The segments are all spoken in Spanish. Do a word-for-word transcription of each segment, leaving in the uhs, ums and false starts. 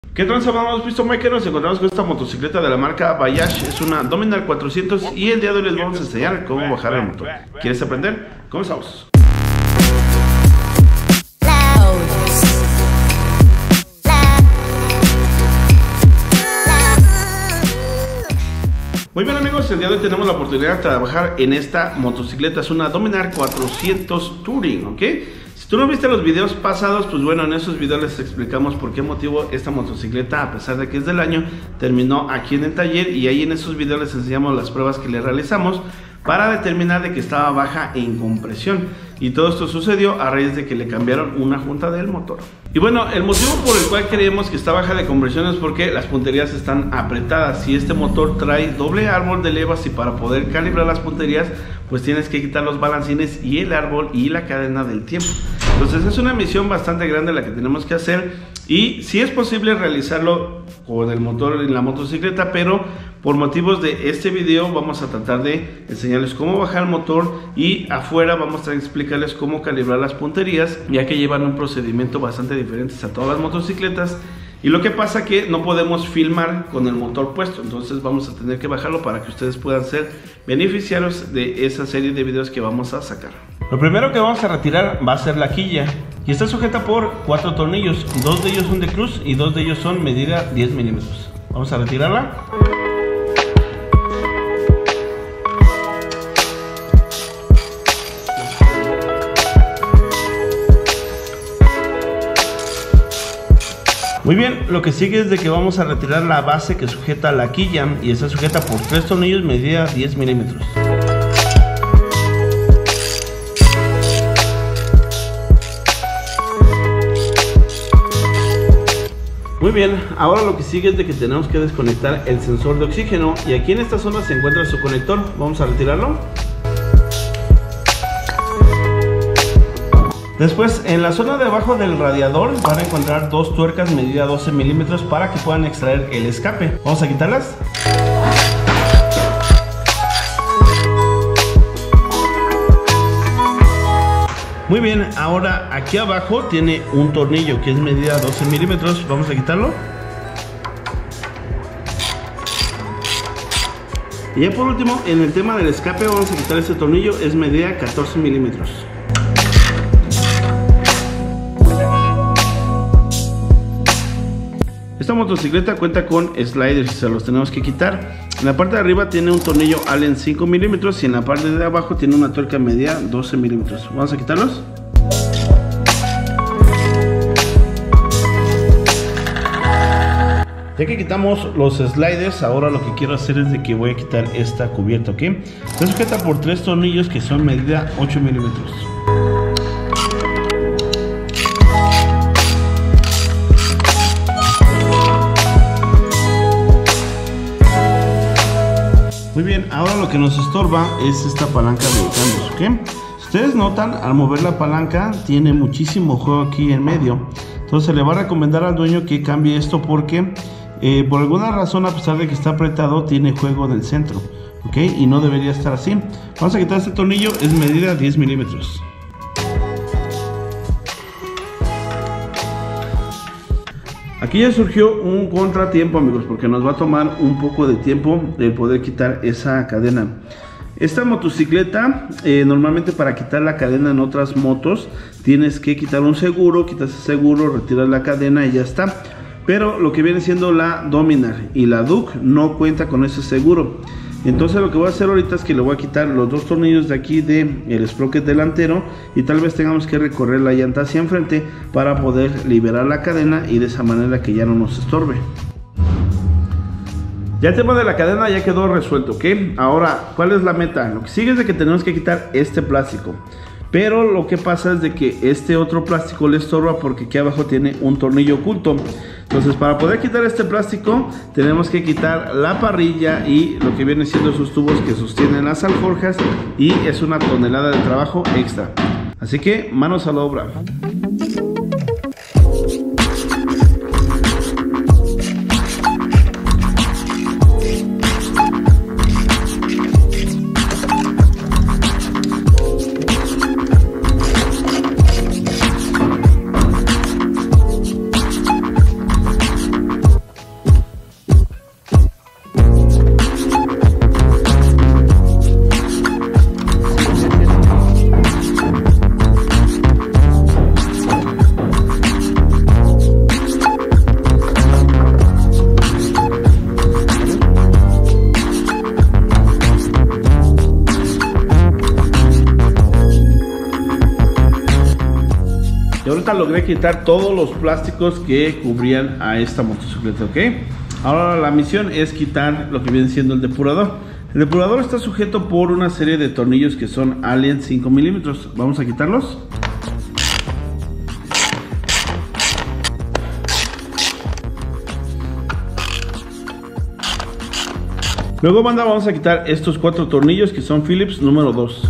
¿Qué tranza, vamos, visto Maker? Nos encontramos con esta motocicleta de la marca Bayash. Es una Dominar cuatrocientos y el día de hoy les vamos a enseñar cómo bajar el motor. ¿Quieres aprender? Comenzamos. Muy bien, amigos, el día de hoy tenemos la oportunidad de trabajar en esta motocicleta. Es una Dominar cuatrocientos Touring, ¿ok? Si tú no viste los videos pasados, pues bueno, en esos videos les explicamos por qué motivo esta motocicleta, a pesar de que es del año, terminó aquí en el taller, y ahí en esos videos les enseñamos las pruebas que le realizamos para determinar de que estaba baja en compresión, y todo esto sucedió a raíz de que le cambiaron una junta del motor. Y bueno, el motivo por el cual creemos que está baja de compresión es porque las punterías están apretadas, y este motor trae doble árbol de levas, y para poder calibrar las punterías pues tienes que quitar los balancines y el árbol y la cadena del tiempo. Entonces es una misión bastante grande la que tenemos que hacer, y si es posible realizarlo con el motor en la motocicleta, pero por motivos de este video vamos a tratar de enseñarles cómo bajar el motor, y afuera vamos a explicarles cómo calibrar las punterías, ya que llevan un procedimiento bastante diferente a todas las motocicletas. Y lo que pasa que no podemos filmar con el motor puesto, entonces vamos a tener que bajarlo para que ustedes puedan ser beneficiarios de esa serie de videos que vamos a sacar. Lo primero que vamos a retirar va a ser la quilla, y está sujeta por cuatro tornillos. Dos de ellos son de cruz y dos de ellos son medida diez milímetros. Vamos a retirarla. Muy bien, lo que sigue es de que vamos a retirar la base que sujeta la quilla, y está sujeta por tres tornillos medida diez milímetros. Muy bien, ahora lo que sigue es de que tenemos que desconectar el sensor de oxígeno, y aquí en esta zona se encuentra su conector. Vamos a retirarlo. Después, en la zona de abajo del radiador van a encontrar dos tuercas medida doce milímetros para que puedan extraer el escape. Vamos a quitarlas. Muy bien, ahora aquí abajo tiene un tornillo que es medida doce milímetros. Vamos a quitarlo. Y ya por último, en el tema del escape, vamos a quitar este tornillo, es medida catorce milímetros. Esta motocicleta cuenta con sliders y se los tenemos que quitar. En la parte de arriba tiene un tornillo Allen cinco milímetros, y en la parte de abajo tiene una tuerca medida doce milímetros. Vamos a quitarlos. Ya que quitamos los sliders, ahora lo que quiero hacer es de que voy a quitar esta cubierta, ¿ok? Está sujeta por tres tornillos que son medida ocho milímetros. Muy bien, ahora lo que nos estorba es esta palanca de cambios, ¿ok? Si ustedes notan, al mover la palanca tiene muchísimo juego aquí en medio. Entonces le va a recomendar al dueño que cambie esto, porque eh, por alguna razón, a pesar de que está apretado, tiene juego en el centro, ¿ok? Y no debería estar así. Vamos a quitar este tornillo, es medida diez milímetros. Aquí ya surgió un contratiempo, amigos, porque nos va a tomar un poco de tiempo el poder quitar esa cadena. Esta motocicleta, eh, normalmente para quitar la cadena en otras motos tienes que quitar un seguro, quitas el seguro, retiras la cadena y ya está. Pero lo que viene siendo la Dominar y la Duke no cuenta con ese seguro. Entonces lo que voy a hacer ahorita es que le voy a quitar los dos tornillos de aquí del sprocket delantero, y tal vez tengamos que recorrer la llanta hacia enfrente para poder liberar la cadena, y de esa manera que ya no nos estorbe. Ya el tema de la cadena ya quedó resuelto, ¿ok? Ahora, ¿cuál es la meta? Lo que sigue es de que tenemos que quitar este plástico, pero lo que pasa es de que este otro plástico le estorba porque aquí abajo tiene un tornillo oculto. Entonces, para poder quitar este plástico tenemos que quitar la parrilla y lo que viene siendo esos tubos que sostienen las alforjas, y es una tonelada de trabajo extra. Así que manos a la obra. logré quitar todos los plásticos que cubrían a esta motocicleta, ¿ok? Ahora la misión es quitar lo que viene siendo el depurador. El depurador está sujeto por una serie de tornillos que son Allen cinco milímetros. Vamos a quitarlos. Luego, banda, vamos a quitar estos cuatro tornillos que son Phillips número dos.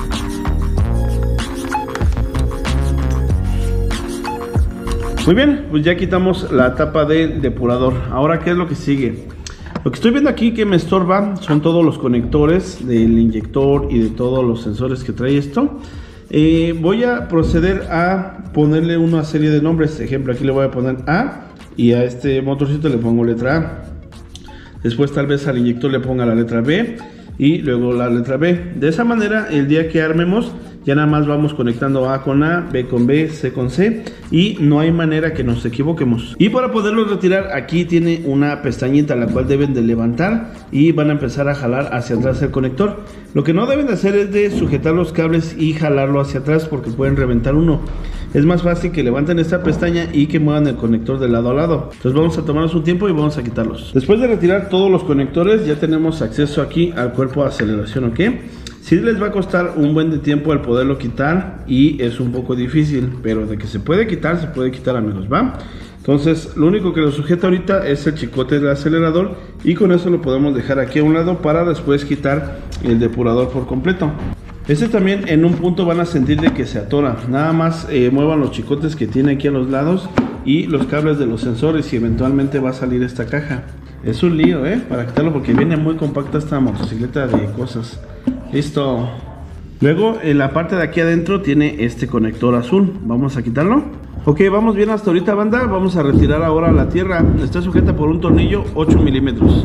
Muy bien, pues ya quitamos la tapa del depurador. Ahora, ¿qué es lo que sigue? Lo que estoy viendo aquí que me estorba son todos los conectores del inyector y de todos los sensores que trae esto. Eh, voy a proceder a ponerle una serie de nombres. Ejemplo, aquí le voy a poner A y a este motorcito le pongo letra A. Después tal vez al inyector le ponga la letra B y luego la letra B. De esa manera, el día que armemos, ya nada más vamos conectando A con A, B con B, C con C y no hay manera que nos equivoquemos. Y para poderlo retirar, aquí tiene una pestañita la cual deben de levantar y van a empezar a jalar hacia atrás el conector. Lo que no deben de hacer es de sujetar los cables y jalarlo hacia atrás porque pueden reventar uno. Es más fácil que levanten esta pestaña y que muevan el conector de lado a lado. Entonces vamos a tomarnos un tiempo y vamos a quitarlos. Después de retirar todos los conectores, ya tenemos acceso aquí al cuerpo de aceleración, ¿ok? Sí les va a costar un buen de tiempo el poderlo quitar y es un poco difícil, pero de que se puede quitar, se puede quitar, amigos, ¿va? Entonces lo único que lo sujeta ahorita es el chicote del acelerador y con eso lo podemos dejar aquí a un lado para después quitar el depurador por completo. Este también en un punto van a sentir de que se atora. Nada más eh, muevan los chicotes que tiene aquí a los lados y los cables de los sensores y eventualmente va a salir esta caja. Es un lío, ¿eh? Para quitarlo porque viene muy compacta esta motocicleta de cosas. Listo. Luego en la parte de aquí adentro tiene este conector azul. Vamos a quitarlo. Ok, vamos bien hasta ahorita, banda. Vamos a retirar ahora la tierra. Está sujeta por un tornillo ocho milímetros.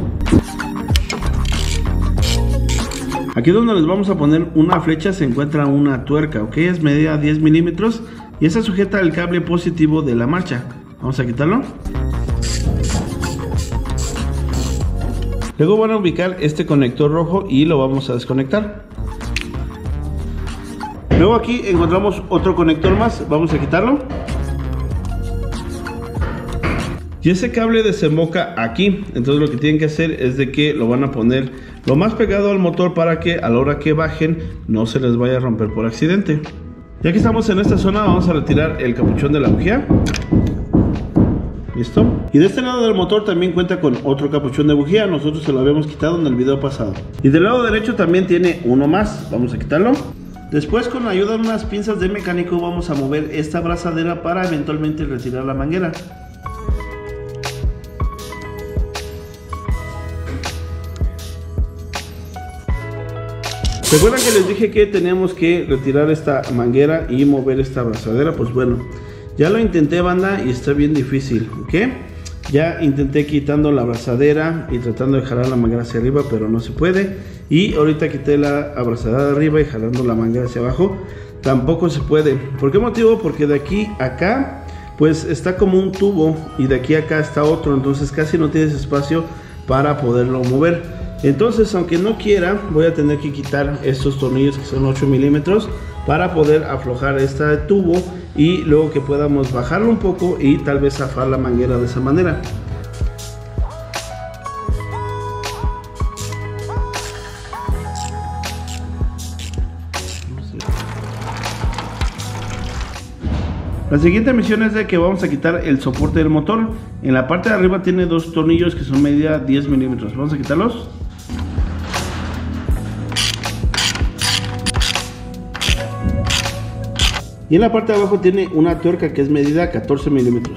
Aquí donde les vamos a poner una flecha se encuentra una tuerca, ok, es medida diez milímetros y esa sujeta el cable positivo de la marcha. Vamos a quitarlo. Luego van a ubicar este conector rojo y lo vamos a desconectar. Luego aquí encontramos otro conector más, vamos a quitarlo. Y ese cable desemboca aquí, entonces lo que tienen que hacer es de que lo van a poner lo más pegado al motor para que a la hora que bajen no se les vaya a romper por accidente. Ya que estamos en esta zona, vamos a retirar el capuchón de la bujía. Listo. Y de este lado del motor también cuenta con otro capuchón de bujía, nosotros se lo habíamos quitado en el video pasado. Y del lado derecho también tiene uno más, vamos a quitarlo. Después, con la ayuda de unas pinzas de mecánico, vamos a mover esta abrazadera para eventualmente retirar la manguera. ¿Recuerdan que les dije que teníamos que retirar esta manguera y mover esta abrazadera? Pues bueno, ya lo intenté, banda, y está bien difícil, ¿ok? Ya intenté quitando la abrazadera y tratando de jalar la manguera hacia arriba, pero no se puede. Y ahorita quité la abrazadera de arriba y jalando la manguera hacia abajo, tampoco se puede. ¿Por qué motivo? Porque de aquí a acá, pues está como un tubo y de aquí a acá está otro, entonces casi no tienes espacio para poderlo mover. Entonces, aunque no quiera, voy a tener que quitar estos tornillos que son ocho milímetros para poder aflojar este tubo y luego que podamos bajarlo un poco y tal vez zafar la manguera de esa manera. La siguiente misión es de que vamos a quitar el soporte del motor. En la parte de arriba tiene dos tornillos que son medida diez milímetros. Vamos a quitarlos. Y en la parte de abajo tiene una tuerca que es medida catorce milímetros.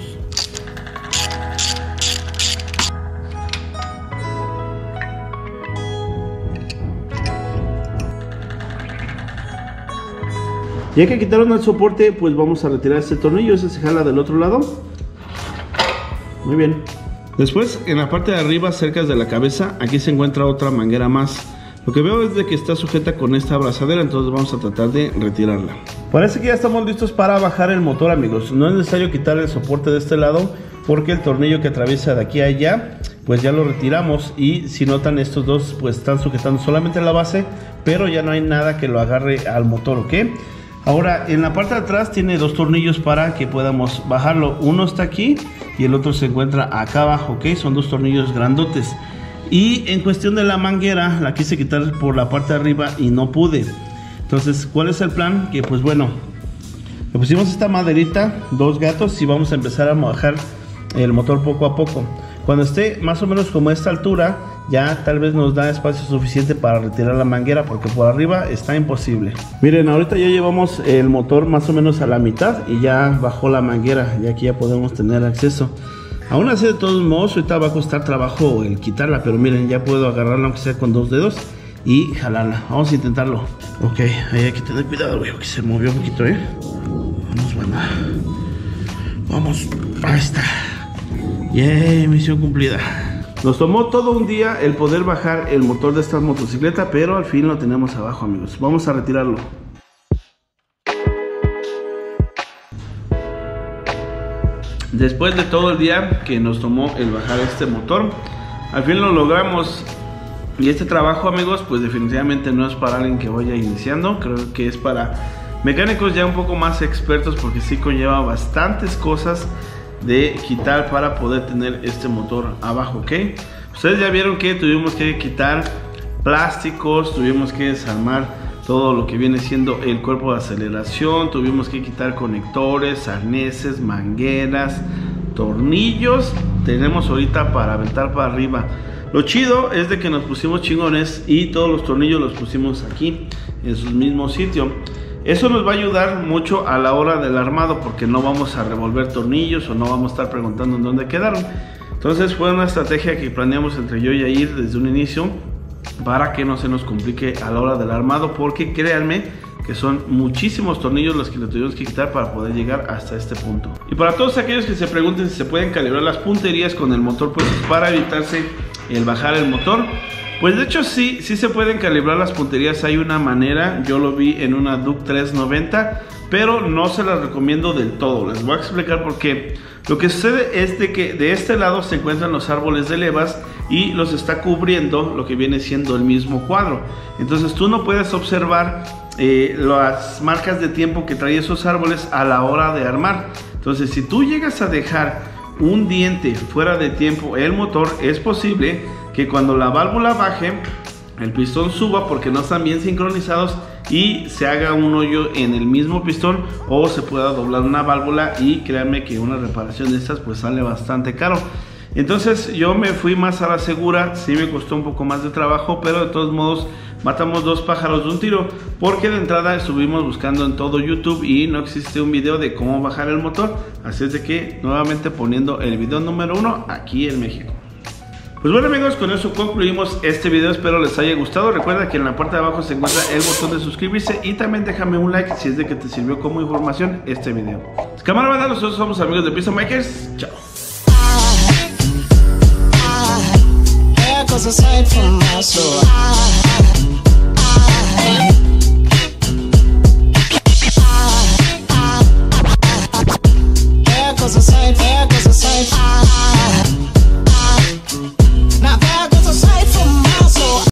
Ya que quitaron el soporte, pues vamos a retirar este tornillo. Ese se jala del otro lado. Muy bien. Después, en la parte de arriba, cerca de la cabeza, aquí se encuentra otra manguera más. Lo que veo es de que está sujeta con esta abrazadera, entonces vamos a tratar de retirarla. Parece que ya estamos listos para bajar el motor, amigos. No es necesario quitar el soporte de este lado, porque el tornillo que atraviesa de aquí a allá, pues ya lo retiramos. Y si notan, estos dos pues están sujetando solamente la base, pero ya no hay nada que lo agarre al motor, ¿ok? Ahora, en la parte de atrás tiene dos tornillos para que podamos bajarlo. Uno está aquí y el otro se encuentra acá abajo, ¿ok? Son dos tornillos grandotes. Y en cuestión de la manguera, la quise quitar por la parte de arriba y no pude. Entonces, ¿cuál es el plan? Que pues bueno, le pusimos esta maderita, dos gatos, y vamos a empezar a bajar el motor poco a poco. Cuando esté más o menos como a esta altura, ya tal vez nos da espacio suficiente para retirar la manguera, porque por arriba está imposible. Miren, ahorita ya llevamos el motor más o menos a la mitad y ya bajó la manguera, y aquí ya podemos tener acceso. Aún así, de todos modos, ahorita va a costar trabajo el quitarla, pero miren, ya puedo agarrarla aunque sea con dos dedos y jalarla. Vamos a intentarlo. Ok, ahí hay que tener cuidado, güey, que se movió un poquito, eh. Vamos, bueno. Vamos, ahí está. Yay, misión cumplida. Nos tomó todo un día el poder bajar el motor de esta motocicleta, pero al fin lo tenemos abajo, amigos. Vamos a retirarlo. Después de todo el día que nos tomó el bajar este motor, al fin lo logramos. Y este trabajo, amigos, pues definitivamente no es para alguien que vaya iniciando. Creo que es para mecánicos ya un poco más expertos, porque sí conlleva bastantes cosas de quitar para poder tener este motor abajo, ¿ok? Ustedes ya vieron que tuvimos que quitar plásticos, tuvimos que desarmar todo lo que viene siendo el cuerpo de aceleración, tuvimos que quitar conectores, arneses, mangueras, tornillos. Tenemos ahorita para aventar para arriba. Lo chido es de que nos pusimos chingones y todos los tornillos los pusimos aquí en su mismo sitio. Eso nos va a ayudar mucho a la hora del armado, porque no vamos a revolver tornillos o no vamos a estar preguntando en dónde quedaron. Entonces fue una estrategia que planeamos entre yo y Yair desde un inicio, para que no se nos complique a la hora del armado, porque créanme que son muchísimos tornillos los que le tuvimos que quitar para poder llegar hasta este punto. Y para todos aquellos que se pregunten si se pueden calibrar las punterías con el motor, pues para evitarse el bajar el motor, pues de hecho sí, sí se pueden calibrar las punterías. Hay una manera, yo lo vi en una Duke tres noventa, pero no se las recomiendo del todo. Les voy a explicar por qué. Lo que sucede es de que de este lado se encuentran los árboles de levas y los está cubriendo lo que viene siendo el mismo cuadro. Entonces tú no puedes observar eh, las marcas de tiempo que trae esos árboles a la hora de armar. Entonces si tú llegas a dejar un diente fuera de tiempo el motor, es posible que cuando la válvula baje, el pistón suba porque no están bien sincronizados y se haga un hoyo en el mismo pistón, o se pueda doblar una válvula, y créanme que una reparación de estas pues sale bastante caro. Entonces yo me fui más a la segura. Sí me costó un poco más de trabajo, pero de todos modos matamos dos pájaros de un tiro, porque de entrada estuvimos buscando en todo YouTube y no existe un video de cómo bajar el motor. Así es de que nuevamente poniendo el video número uno aquí en México. Pues bueno, amigos, con eso concluimos este video. Espero les haya gustado. Recuerda que en la parte de abajo se encuentra el botón de suscribirse, y también déjame un like si es de que te sirvió como información este video. Cámara banda, nosotros somos amigos de Pistol Makers. Chao. Cause aside from my soul, I